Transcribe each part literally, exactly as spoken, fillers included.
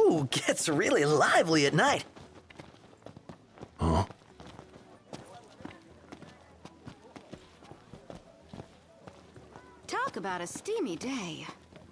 Ooh, gets really lively at night. Huh? Talk about a steamy day.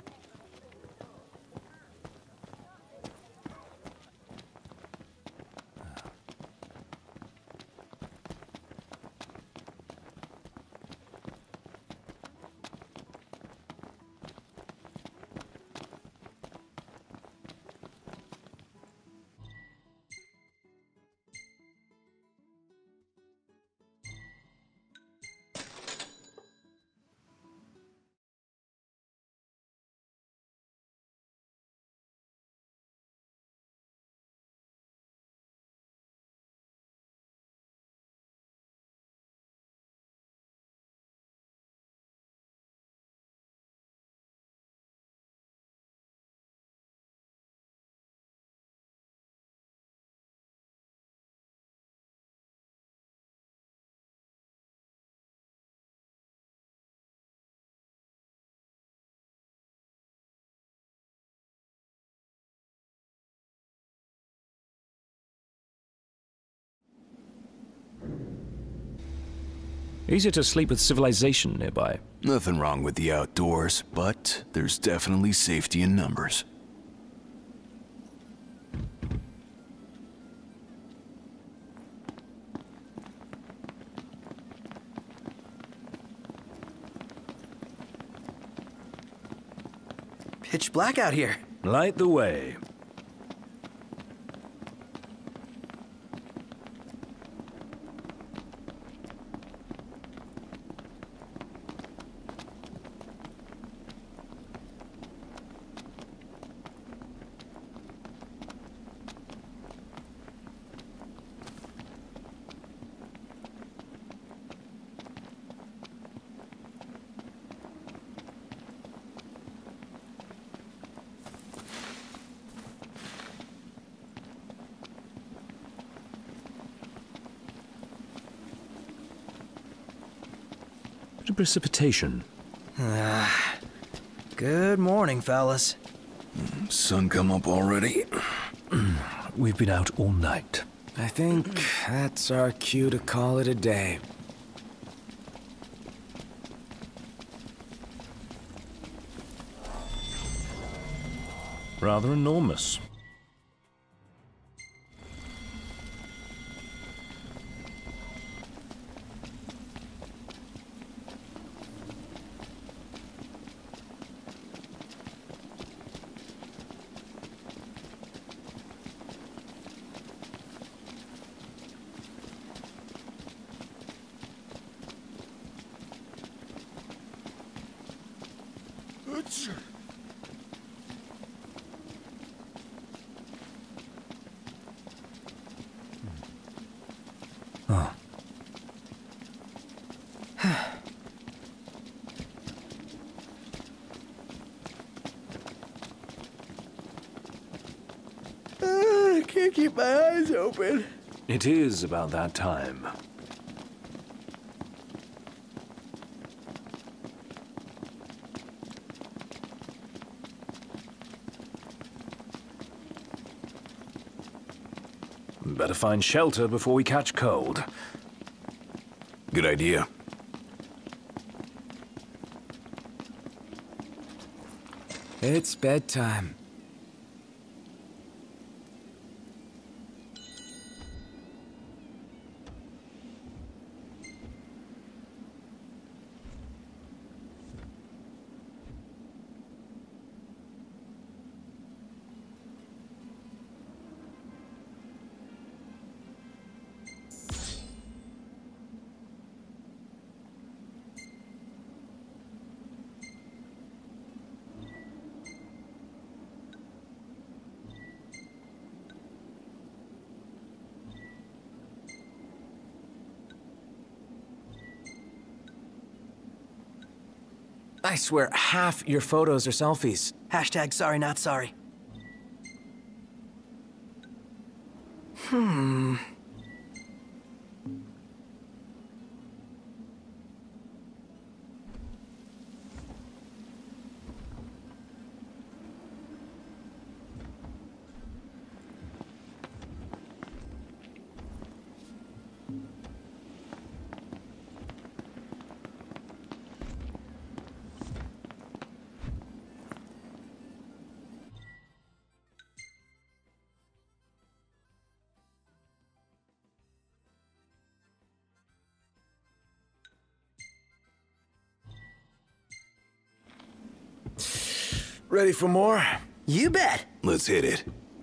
Easier to sleep with civilization nearby. Nothing wrong with the outdoors, but there's definitely safety in numbers. Pitch black out here. Light the way. Bit of precipitation. Ah, good morning, fellas. Sun come up already? We've been out all night. I think that's our cue to call it a day. Rather enormous. Oh. I can't keep my eyes open. It is about that time. Better find shelter before we catch cold. Good idea. It's bedtime. I swear, half your photos are selfies. Hashtag sorry not sorry. Hmm. Ready for more? You bet. Let's hit it.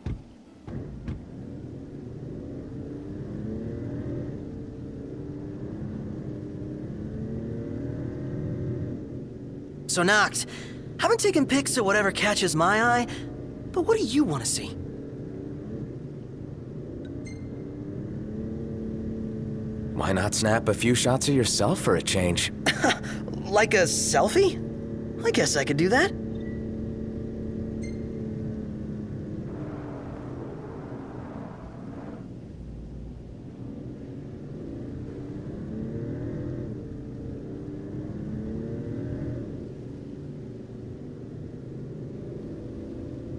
So, Noct, I've been taking pics of whatever catches my eye, but what do you want to see? Why not snap a few shots of yourself for a change? Like a selfie? I guess I could do that.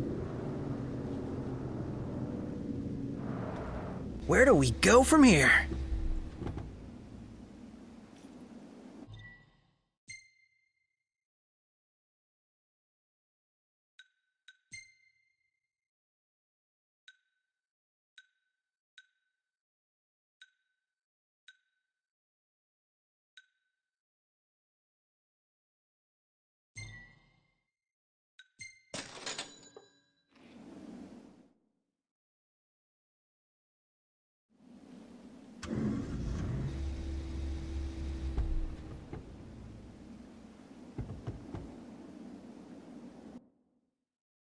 Where do we go from here?